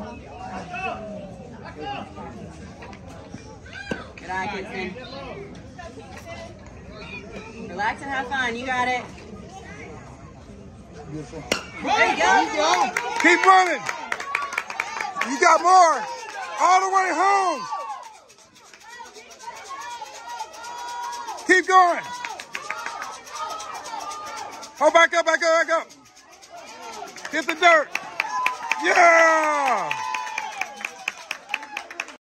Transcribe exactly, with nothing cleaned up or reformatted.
Good eye, Kingston. Relax and have fun. You got it. Beautiful. There you go. Keep running. You got more. All the way home. Keep going. Oh, back up, back up, back up. Hit the dirt. Yeah.